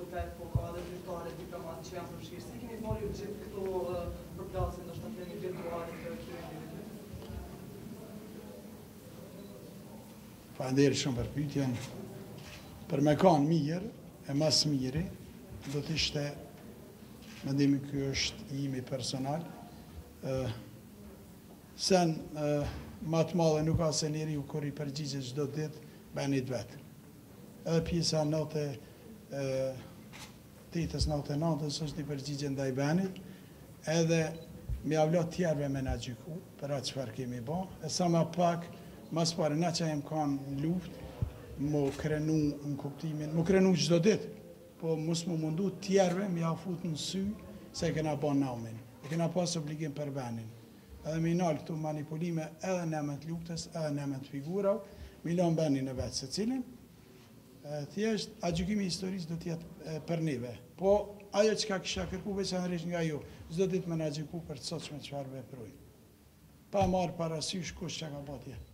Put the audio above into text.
autoritet, po ka edhe zyrtare, diplomatë që janë përfshirë. Si keni marrë gjithë këto përplasje, ndoshta në një virtuale të këtyre individëve? Faleminderit shumë për pyetjen. Për me kanë mirë, e mas miri, do të ishte, mendimi ky është imi personal, sen ma të madhe nuk ka se njeriu kur i përgjigjet çdo ditë banit vetë. Edhe pjesa 98-99 është i përgjigje ndaj banit, edhe mi avlat tjerve me na gjyku, për atë çfarë kemi ba, e sa ma pak, mas pare, na që jem kanë në luft, mu krenu në kuptimin, mu krenu çdo ditë, po mos mu mundu tjerve mi afut në sy, se kena ba naumin, e kena pas obligim për banin. Edhe mi nalë këtu manipulime edhe nëmet luftës, edhe nëmet figura, mi lanë banin në vetë se cilin, thjesht, a gjykimi historisë do tjetë për neve. Po, ajo që ka kisha kërku veçanërisht nga ju, zdo ditë me na gjyku për të sot që me qfarë veprojnë. Pa marë parasysh kush që ka ba tjetë.